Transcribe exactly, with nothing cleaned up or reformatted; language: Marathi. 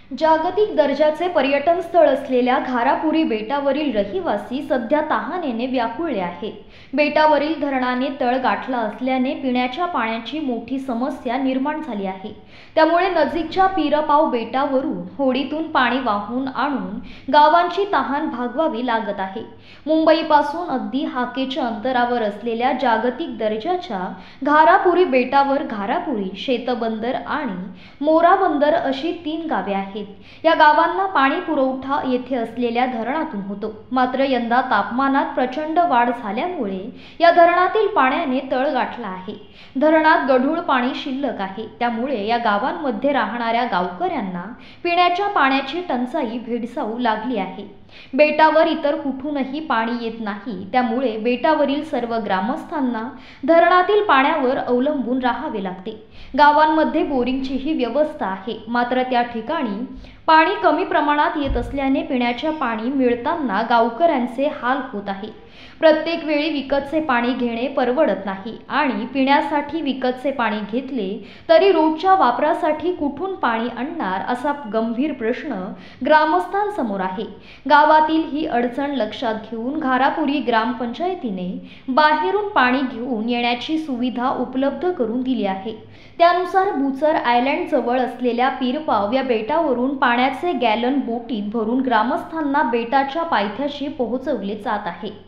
जागतिक दर्जाचे पर्यटन स्थळ असलेल्या घारापुरी बेटावरील रहिवासी सध्या तहानेने व्याकुळले आहेत. बेटावरील धरणाने तळ गाठला असल्याने पिण्याच्या पाण्याची मोठी समस्या निर्माण झाली आहे. त्यामुळे नजीकच्या पीरपाव बेटावरून होडीतून पाणी वाहून आणून गावांची तहान भागवावी लागत आहे. मुंबईपासून अगदी हाकेच्या अंतरावर असलेल्या जागतिक दर्जाच्या घारापुरी बेटावर घारापुरी, शेतबंदर आणि मोराबंदर अशी तीन गावे आहेत. या गावांना पाणी पुरवठा येथे असलेल्या धरणातून होतो. मात्र यंदा तापमानात प्रचंड वाढ झाल्यामुळे या धरणातील पाण्याने तळ गाठला आहे. धरणात गढूळ पाणी शिल्लक आहे. त्यामुळे या गावांमध्ये राहणाऱ्या गावकऱ्यांना पिण्याच्या पाण्याची टंचाई भेडसावू लागली आहे. बेटावर इतर कुठूनही पाणी येत नाही. त्यामुळे बेटावरील सर्व ग्रामस्थांना धरणातील पाण्यावर अवलंबून राहावे लागते. गावांमध्ये बोरिंगचीही व्यवस्था आहे. मात्र त्या ठिकाणी पाणी कमी प्रमाणात येत असल्याने पिण्याचे पाणी मिळताना गावकऱ्यांचे हाल होत आहे. प्रत्येक वेळी विकतचे पाणी घेणे परवडत नाही आणि पिण्यासाठी विकतचे पाणी घेतले तरी रोजच्या वापरासाठी कुठून पाणी आणणार असा गंभीर प्रश्न ग्रामस्थांसमोर आहे. गावातील ही अडचण लक्षात घेऊन घारापुरी ग्रामपंचायतीने बाहेरून पाणी घेऊन येण्याची सुविधा उपलब्ध करून दिली आहे. त्यानुसार बुचर आयलँड जवळ असलेल्या पीरपाव या बेटावरून पाण्याचे गॅलन बोटीत भरून ग्रामस्थांना बेटाच्या पायथ्याशी पोहोचवले जात आहे.